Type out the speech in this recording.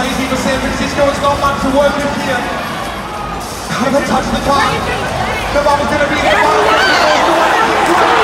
crazy for San Francisco. It's not much to work with here. They touch the clock. The ball's gonna be there.